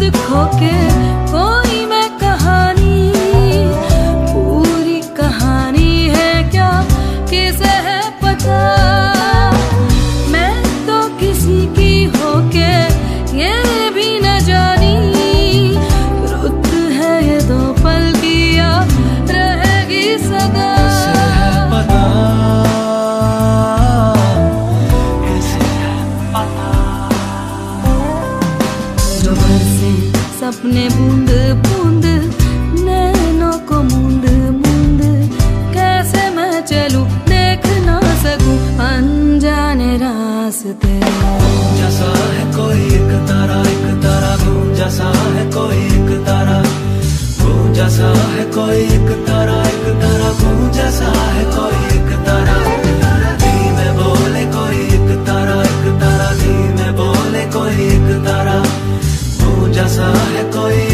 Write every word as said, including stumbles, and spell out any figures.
खो के कोई मैं कहानी, पूरी कहानी है क्या किसे है पता। मैं तो किसी की होके ये भी न जानी, रुत है ये दो पल की या रहेगी सदा। जो बरसे सपने बूंद बूंद नैनों को मूंद मूंद, कैसे मैं चलूं देख ना सकूं अनजाने रास्ते। जैसा है कोई एक तारा, एक तारा गूंजा सा है कोई एक तारा, गूंजा सा है कोई एक तारा, एक तारा गूंजा सा है कोई एक तारा। धीमे बोले कोई एक तारा, एक तारा धीमे बोले कोई एक तारा, गूंजा सा है कोई